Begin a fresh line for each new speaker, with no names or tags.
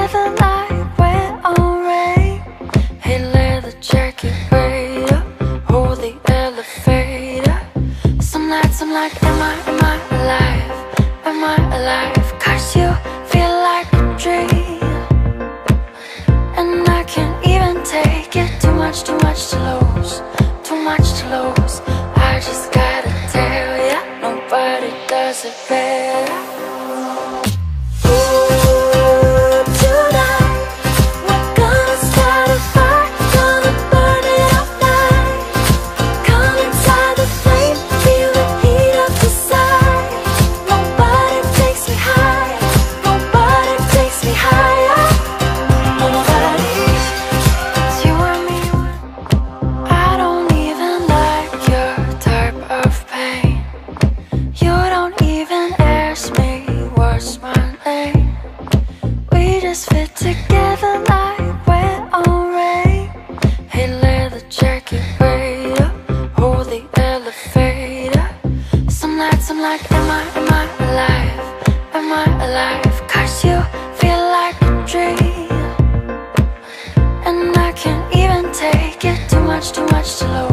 together like we're on rain. Hey, leather jacket, wait up, hold the elevator. Some nights I'm like, am I alive? Am I alive? 'Cause you feel like a dream, and I can't even take it. Too much to lose, too much to lose. I just gotta tell ya, nobody does it better. Fit together like we're on rain. Hey, leather jacket, wait up, hold the elevator. Some nights I'm like, am I alive? Am I alive? 'Cause you feel like a dream, and I can't even take it. Too much to lose.